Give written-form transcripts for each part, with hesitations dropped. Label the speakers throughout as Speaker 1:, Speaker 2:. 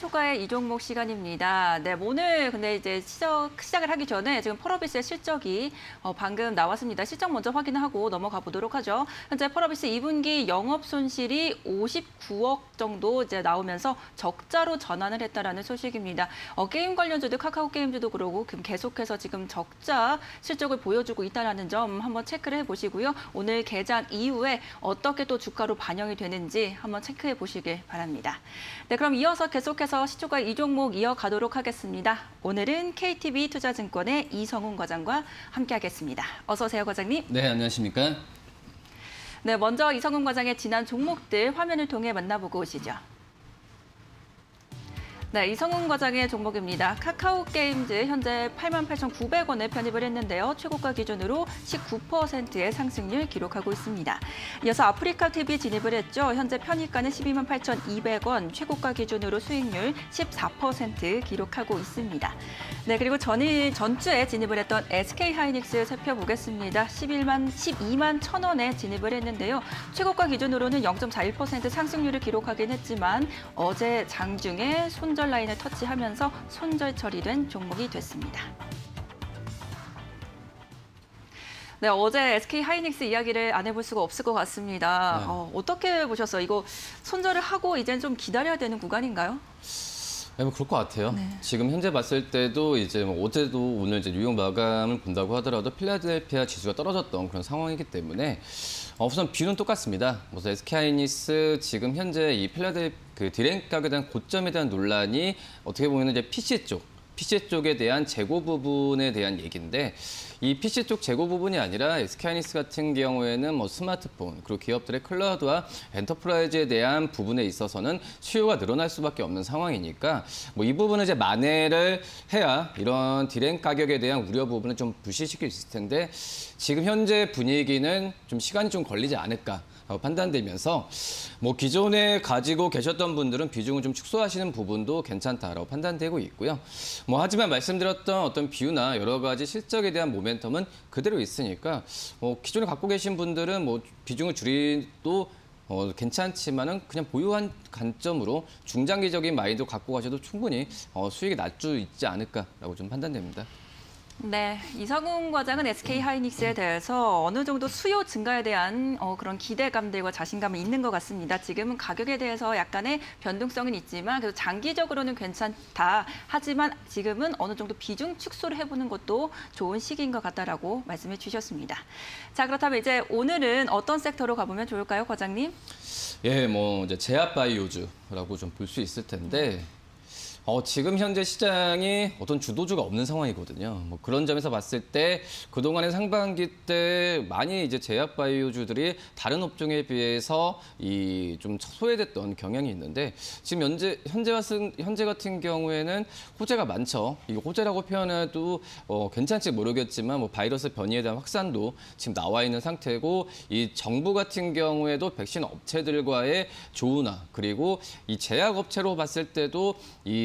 Speaker 1: 시초가의 이종목 시간입니다. 네, 오늘 근데 이제 시작을 하기 전에 지금 펄어비스의 실적이 방금 나왔습니다. 실적 먼저 확인하고 넘어가 보도록 하죠. 현재 펄어비스 2분기 영업 손실이 59억 정도 이제 나오면서 적자로 전환을 했다라는 소식입니다. 게임 관련주도 카카오 게임주도 그러고 계속해서 지금 적자 실적을 보여주고 있다는 점 한번 체크를 해보시고요. 오늘 개장 이후에 어떻게 또 주가로 반영이 되는지 한번 체크해 보시길 바랍니다. 네, 그럼 이어서 계속해서 시초가 이 종목 이어가도록 하겠습니다. 오늘은 KTB 투자증권의 이성훈 과장과 함께하겠습니다. 어서 오세요, 과장님.
Speaker 2: 네, 안녕하십니까?
Speaker 1: 네, 먼저 이성훈 과장의 지난 종목들 화면을 통해 만나보고 오시죠. 네, 이성훈 과장의 종목입니다. 카카오 게임즈 현재 88,900원에 편입을 했는데요. 최고가 기준으로 19%의 상승률 기록하고 있습니다. 이어서 아프리카 TV 진입을 했죠. 현재 편입가는 128,200원, 최고가 기준으로 수익률 14% 기록하고 있습니다. 네, 그리고 전주에 진입을 했던 SK하이닉스 살펴보겠습니다. 12만 1,000원에 진입을 했는데요. 최고가 기준으로는 0.41% 상승률을 기록하긴 했지만 어제 장중에 손절 라인을 터치하면서 손절 처리된 종목이 됐습니다. 네, 어제 SK하이닉스 이야기를 안 해볼 수가 없을 것 같습니다.
Speaker 2: 네.
Speaker 1: 어떻게 보셨어요? 이거 손절을 하고 이제는 좀 기다려야 되는 구간인가요?
Speaker 2: 네, 뭐 그럴 것 같아요.
Speaker 1: 네.
Speaker 2: 지금 현재 봤을 때도 이제 뭐 어제도 오늘 이제 뉴욕 마감을 본다고 하더라도 필라델피아 지수가 떨어졌던 그런 상황이기 때문에 우선 뷰는 똑같습니다. 그래서 SK하이닉스 지금 현재 이 디램 가격에 대한 고점에 대한 논란이 어떻게 보면 이제 PC 쪽에 대한 재고 부분에 대한 얘기인데 이 PC 쪽 재고 부분이 아니라 SK하이닉스 같은 경우에는 뭐 스마트폰 그리고 기업들의 클라우드와 엔터프라이즈에 대한 부분에 있어서는 수요가 늘어날 수밖에 없는 상황이니까 뭐 이 부분을 이제 만회를 해야 이런 디램 가격에 대한 우려 부분을 좀 불식시킬 수 있을 텐데 지금 현재 분위기는 좀 시간이 좀 걸리지 않을까. 판단되면서 뭐 기존에 가지고 계셨던 분들은 비중을 좀 축소하시는 부분도 괜찮다라고 판단되고 있고요. 뭐 하지만 말씀드렸던 어떤 비유나 여러 가지 실적에 대한 모멘텀은 그대로 있으니까 뭐 기존에 갖고 계신 분들은 뭐 비중을 줄이도 괜찮지만은 그냥 보유한 관점으로 중장기적인 마인드 갖고 가셔도 충분히 수익이 날 수 있지 않을까라고 좀 판단됩니다.
Speaker 1: 네, 이성훈 과장은 SK하이닉스에 대해서 어느 정도 수요 증가에 대한 그런 기대감들과 자신감이 있는 것 같습니다. 지금은 가격에 대해서 약간의 변동성은 있지만 그래도 장기적으로는 괜찮다. 하지만 지금은 어느 정도 비중 축소를 해보는 것도 좋은 시기인 것 같다라고 말씀해 주셨습니다. 자, 그렇다면 이제 오늘은 어떤 섹터로 가보면 좋을까요, 과장님?
Speaker 2: 예, 뭐 이제 제약바이오주라고 좀 볼 수 있을 텐데. 지금 현재 시장이 어떤 주도주가 없는 상황이거든요. 뭐 그런 점에서 봤을 때 그동안의 상반기 때 많이 이제 제약바이오주들이 다른 업종에 비해서 좀 소외됐던 경향이 있는데 지금 현재 같은 경우에는 호재가 많죠. 이 호재라고 표현해도 괜찮지 모르겠지만 뭐 바이러스 변이에 대한 확산도 지금 나와 있는 상태고 이 정부 같은 경우에도 백신 업체들과의 조우나 그리고 이 제약업체로 봤을 때도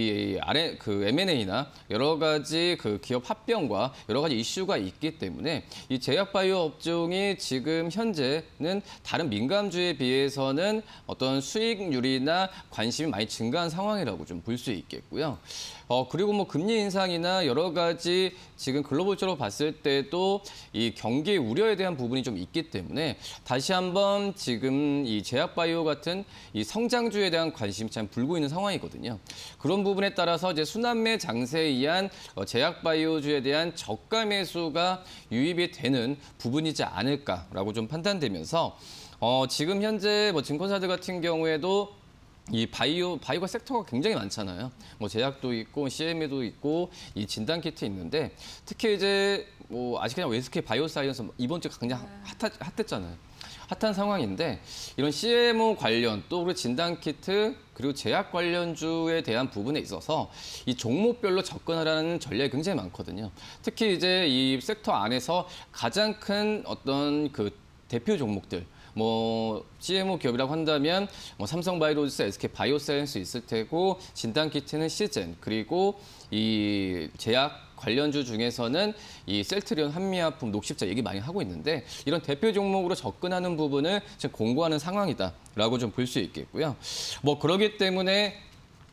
Speaker 2: M&A나 여러 가지 기업 합병과 여러 가지 이슈가 있기 때문에 이 제약바이오 업종이 지금 현재는 다른 민감주에 비해서는 어떤 수익률이나 관심이 많이 증가한 상황이라고 좀 볼 수 있겠고요. 그리고 뭐 금리 인상이나 여러 가지 지금 글로벌적으로 봤을 때도 이 경기 우려에 대한 부분이 좀 있기 때문에 다시 한번 지금 이 제약바이오 같은 이 성장주에 대한 관심이 참 불고 있는 상황이거든요. 그런 부분에 따라서 이제 순환매 장세에 의한 제약바이오주에 대한 저가 매수가 유입이 되는 부분이지 않을까라고 좀 판단되면서 지금 현재 뭐 증권사들 같은 경우에도 이 바이오가 섹터가 굉장히 많잖아요. 뭐 제약도 있고 CM도 있고 이 진단키트 있는데 특히 이제 뭐 아직 그냥 SK 바이오사이언스 이번 주에 굉장히 핫했잖아요. 핫한 상황인데 이런 CMO 관련 또 우리 진단키트 그리고 제약 관련주에 대한 부분에 있어서 이 종목별로 접근하라는 전략이 굉장히 많거든요. 특히 이제 이 섹터 안에서 가장 큰 어떤 대표 종목들 뭐 CMO 기업이라고 한다면 뭐 삼성바이오로직스, SK바이오사이언스 있을 테고 진단키트는 시젠 그리고 이 제약 관련주 중에서는 이 셀트리온, 한미화품, 녹십자 얘기 많이 하고 있는데 이런 대표 종목으로 접근하는 부분을 지금 공고하는 상황이다라고 좀 볼 수 있겠고요. 뭐 그러기 때문에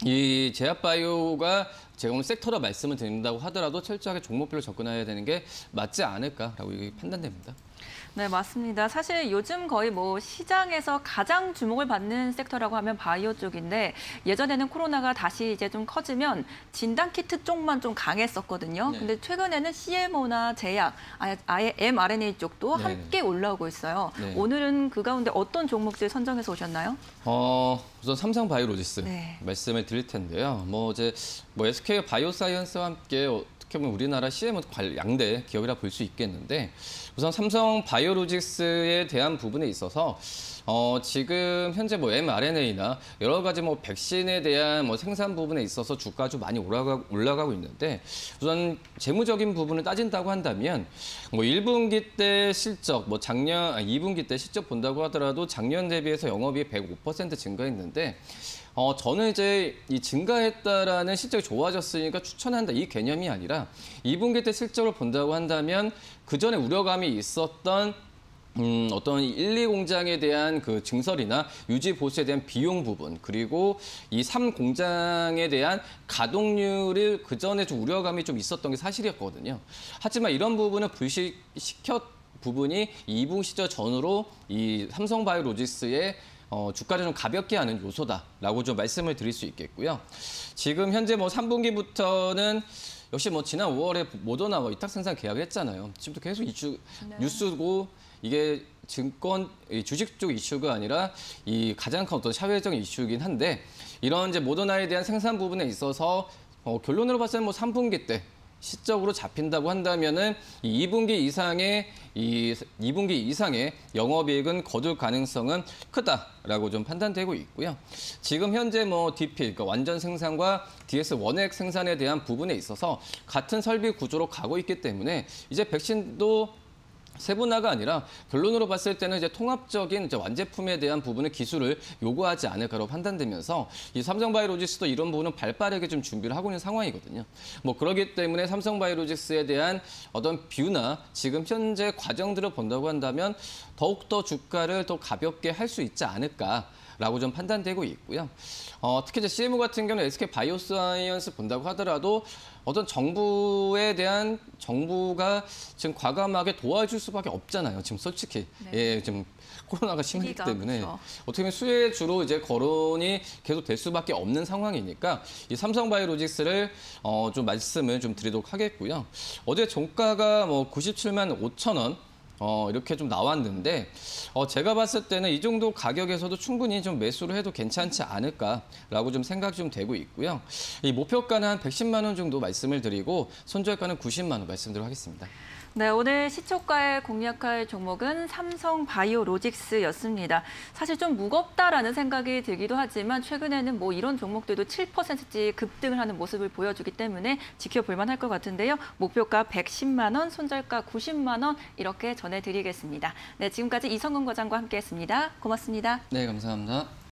Speaker 2: 이 제약바이오가 제가 오늘 섹터로 말씀을 드린다고 하더라도 철저하게 종목별로 접근해야 되는 게 맞지 않을까라고 판단됩니다.
Speaker 1: 네, 맞습니다. 사실 요즘 거의 뭐 시장에서 가장 주목을 받는 섹터라고 하면 바이오 쪽인데 예전에는 코로나가 다시 이제 좀 커지면 진단키트 쪽만 좀 강했었거든요.
Speaker 2: 네.
Speaker 1: 근데 최근에는 CMO나 제약, 아예 mRNA 쪽도
Speaker 2: 네.
Speaker 1: 함께 올라오고 있어요.
Speaker 2: 네.
Speaker 1: 오늘은 그 가운데 어떤 종목들 선정해서 오셨나요?
Speaker 2: 우선 삼성바이오로지스
Speaker 1: 네.
Speaker 2: 말씀을 드릴 텐데요. SK 바이오사이언스와 함께 어떻게 보면 우리나라 CMO 양대 기업이라 볼 수 있겠는데 우선 삼성 바이오로직스에 대한 부분에 있어서 지금 현재 mRNA나 여러 가지 백신에 대한 생산 부분에 있어서 주가가 좀 많이 올라가고 있는데 우선 재무적인 부분을 따진다고 한다면 1분기 때 실적, 2분기 때 실적 본다고 하더라도 작년 대비해서 영업이익 105% 증가했는데 저는 이제 이 증가했다라는 실적이 좋아졌으니까 추천한다 이 개념이 아니라 2분기 때 실적을 본다고 한다면 그 전에 우려감이 있었던 어떤 1, 2 공장에 대한 그 증설이나 유지 보수에 대한 비용 부분 그리고 이 3 공장에 대한 가동률을 그 전에 좀 우려감이 좀 있었던 게 사실이었거든요. 하지만 이런 부분을 불식시켰 부분이 2분기 시절 전후로 이 삼성바이오로직스의 주가를 좀 가볍게 하는 요소다라고 좀 말씀을 드릴 수 있겠고요. 지금 현재 3분기부터는 역시 지난 5월에 모더나와 위탁 생산 계약을 했잖아요. 지금도 계속 뉴스고 이게 주식 쪽 이슈가 아니라 이 가장 큰 어떤 사회적인 이슈이긴 한데 이런 이제 모더나에 대한 생산 부분에 있어서 결론으로 봤을 때는 3분기 때 시적으로 잡힌다고 한다면은 이 2분기 이상의 영업이익은 거둘 가능성은 크다라고 좀 판단되고 있고요. 지금 현재 DP, 그러니까 완전 생산과 DS 원액 생산에 대한 부분에 있어서 같은 설비 구조로 가고 있기 때문에 이제 백신도 세분화가 아니라 결론으로 봤을 때는 이제 통합적인 완제품에 대한 부분의 기술을 요구하지 않을까로 판단되면서 이 삼성바이오로직스도 이런 부분은 발빠르게 좀 준비를 하고 있는 상황이거든요. 그러기 때문에 삼성바이오로직스에 대한 어떤 뷰나 지금 현재 과정들을 본다고 한다면 더욱더 주가를 더 가볍게 할 수 있지 않을까라고 좀 판단되고 있고요. 특히 이제 CMO 같은 경우는 SK 바이오사이언스 본다고 하더라도 어떤 정부가 지금 과감하게 도와줄 수밖에 없잖아요. 지금 솔직히 지금 코로나가 심하기 때문에
Speaker 1: 그렇죠.
Speaker 2: 어떻게 보면 수혜주로 이제 거론이 계속 될 수밖에 없는 상황이니까 이 삼성바이오로직스를 좀 말씀을 좀 드리도록 하겠고요. 어제 종가가 97만 5천 원. 이렇게 좀 나왔는데 제가 봤을 때는 이 정도 가격에서도 충분히 좀 매수를 해도 괜찮지 않을까라고 좀 생각이 좀 되고 있고요. 이 목표가는 한 110만 원 정도 말씀을 드리고 손절가는 90만 원 말씀드리도록 하겠습니다.
Speaker 1: 네, 오늘 시초가에 공략할 종목은 삼성바이오로직스였습니다. 사실 좀 무겁다라는 생각이 들기도 하지만 최근에는 이런 종목들도 7%씩 급등을 하는 모습을 보여주기 때문에 지켜볼 만할 것 같은데요. 목표가 110만 원, 손절가 90만 원 이렇게 전해드리겠습니다. 네, 지금까지 이성근 과장과 함께했습니다. 고맙습니다.
Speaker 2: 네, 감사합니다.